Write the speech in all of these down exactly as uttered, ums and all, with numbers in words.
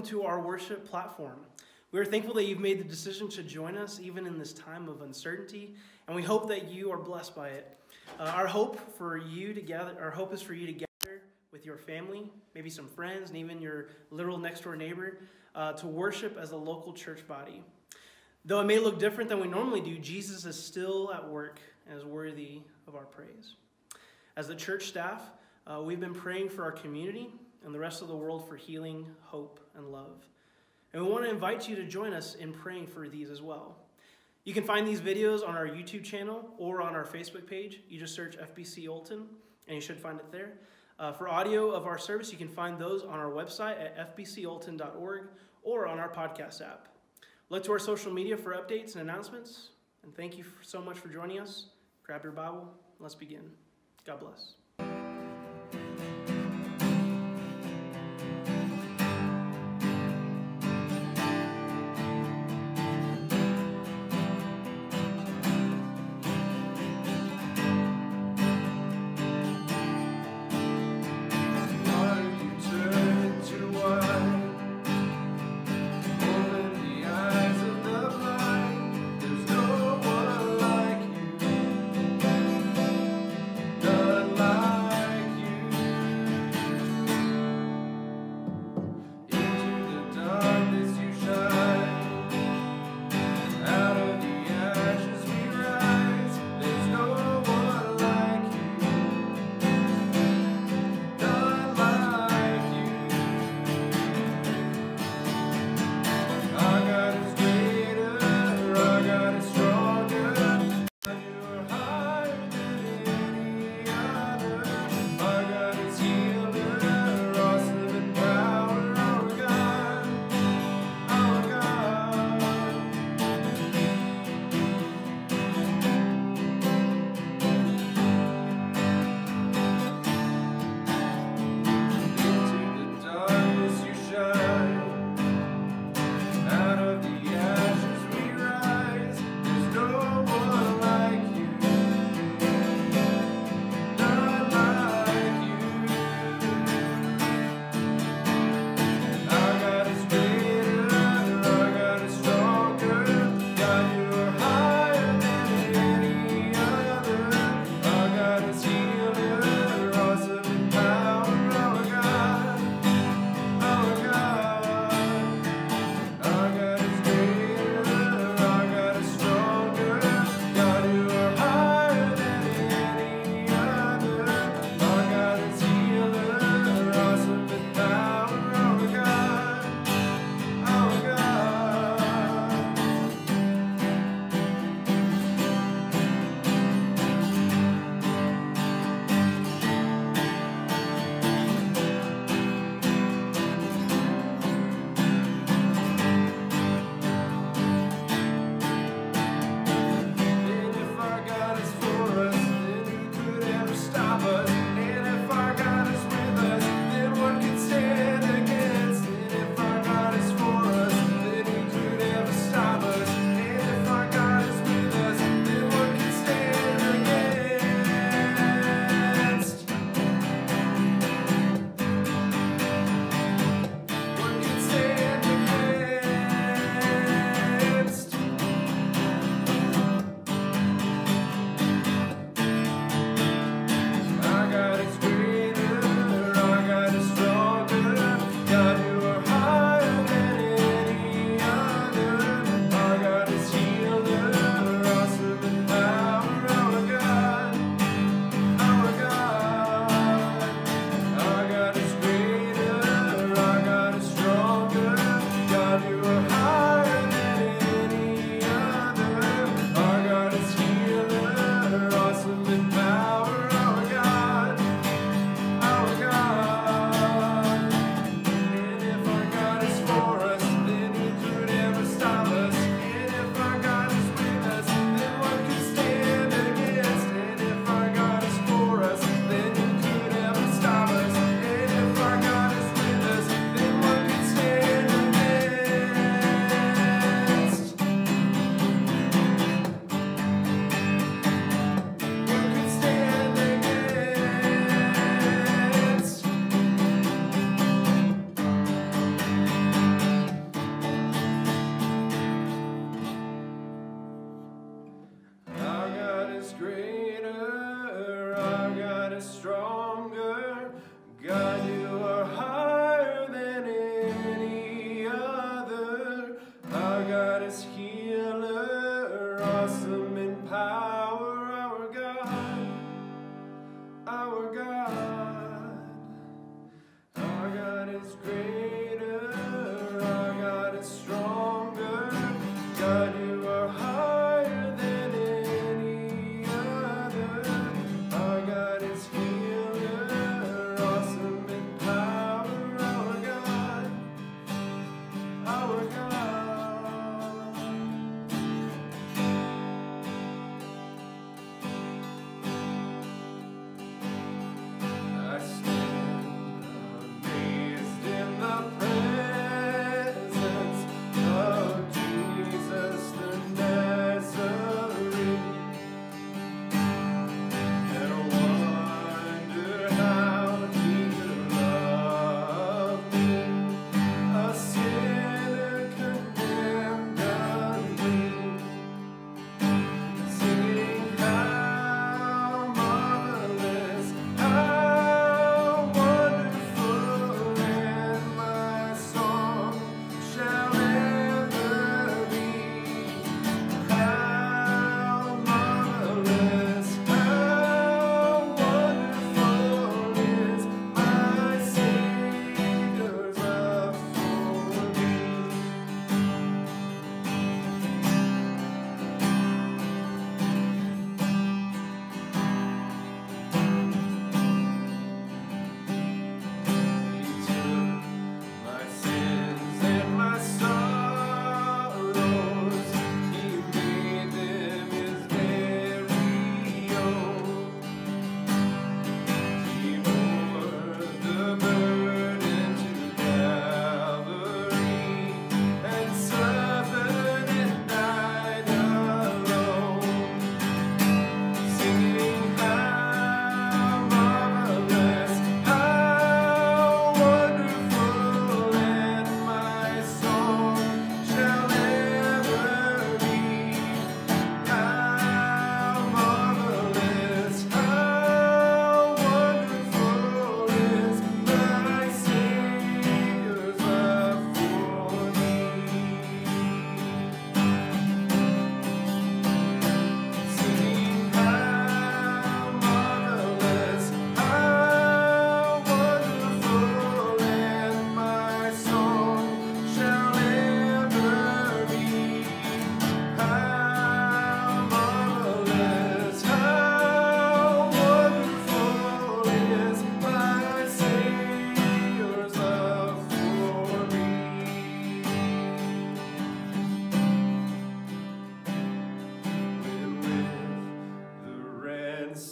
to our worship platform. We are thankful that you've made the decision to join us even in this time of uncertainty, and we hope that you are blessed by it. Uh, our hope for you to gather, our hope is for you to gather with your family, maybe some friends, and even your literal next-door neighbor, uh, to worship as a local church body. Though it may look different than we normally do, Jesus is still at work and is worthy of our praise. As the church staff, uh, we've been praying for our community and the rest of the world for healing, hope, and love. And we want to invite you to join us in praying for these as well. You can find these videos on our YouTube channel or on our Facebook page. You just search F B C Olton, and you should find it there. Uh, for audio of our service, you can find those on our website at f b c olton dot org or on our podcast app. Look to our social media for updates and announcements. And thank you so much for joining us. Grab your Bible. Let's begin. God bless. Like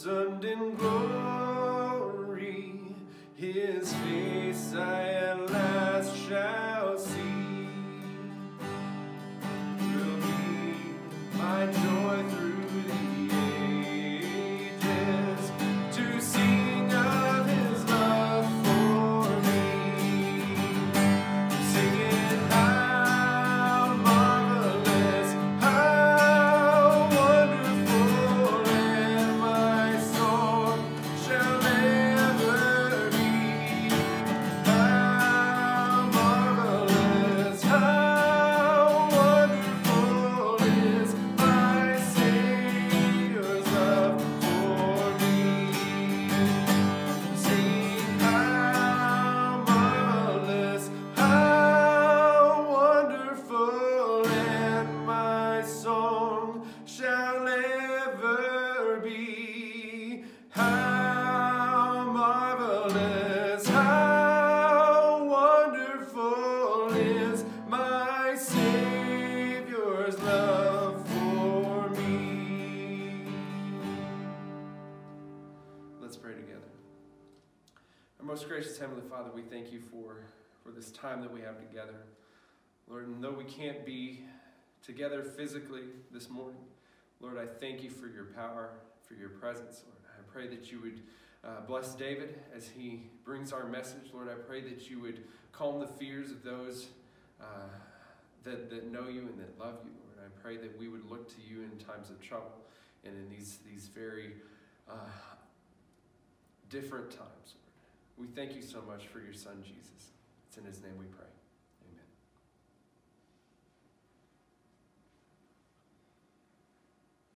ransomed in glory, his face I at last shall see. Will be my joy through the ages, to sing of his love for me, singing how marvelous, how wonderful, and my song shall ever be. How marvelous, how wonderful is my Savior's love for me. Sing how marvelous, how wonderful, and my song shall ever be. How marvelous, how wonderful is my Savior's love for me. Let's pray together. Our most gracious Heavenly Father, we thank you for, for this time that we have together. Lord, and though we can't be together physically this morning, Lord, I thank you for your power, for your presence, Lord. I pray that you would uh, bless David as he brings our message. Lord, I pray that you would calm the fears of those uh, that, that know you and that love you, Lord. I pray that we would look to you in times of trouble and in these, these very uh, different times, Lord. We thank you so much for your Son, Jesus. It's in his name we pray.